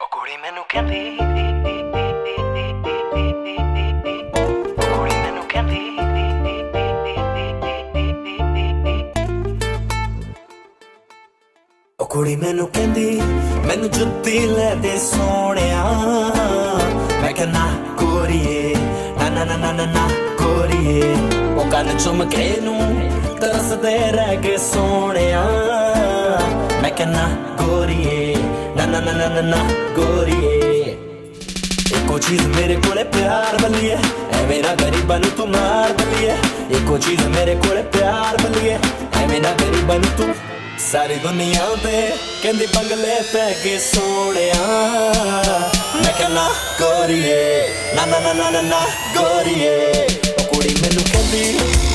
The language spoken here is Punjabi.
ਕੁੜੀ ਮੈਨੂੰ ਕਹਿੰਦੀ, ਕੁੜੀ ਮੈਨੂੰ ਕਹਿੰਦੀ, ਕੁੜੀ ਮੈਨੂੰ ਕਹਿੰਦੀ ਮੈਨੂੰ ਜੁੱਤੀ ਲੈ ਦੇ ਸੋਹਣਿਆ। ਮੈਂ ਕਿਹਾ ਨਾ ਗੋਰੀਏ, ਨਾ ਨਾ ਨਾ ਨਾ ਨਾ ਗੋਰੀਏ। ਉਹ ਕੰਨ ਚੁੰਮ ਕੇ ਨੂੰ ਤਰਸਦੇ ਰਹਿ ਗਏ ਸੋਹਣਿਆ। ਮੈਂ ਕਿਹਾ ਨਾ ਗੋਰੀਏ, ਨਾ ਨਾ ਨਾ ਨਾ ਨਾ ਗੋਰੀਏ। ਇੱਕੋ ਚੀਜ਼ ਮੇਰੇ ਕੋਲੇ ਪਿਆਰ ਬੱਲੀਏ, ਐਵੇਂ ਨਾ ਗਰੀਬਾਂ ਨੂੰ ਤੂੰ ਮਾਰ ਬੱਲੀਏ। ਇੱਕੋ ਚੀਜ਼ ਮੇਰੇ ਕੋਲੇ ਪਿਆਰ ਬੱਲੀਏ, ਐਵੇਂ ਨਾ ਗਰੀਬਾਂ ਨੂੰ ਤੂੰ। ਸਾਰੀ ਦੁਨੀਆ ਤੇ ਕਹਿੰਦੀ ਬੰਗਲੇ ਪੈ ਗਏ ਸੋਹਣਿਆ। ਮੈਂ ਕਿਹਾ ਨਾ ਗੋਰੀਏ, ਨਾ ਨਾ ਨਾ ਨਾ ਨਾ ਗੋਰੀਏ। ਉਹ ਕੁੜੀ ਮੈਨੂੰ ਕਹਿੰਦੀ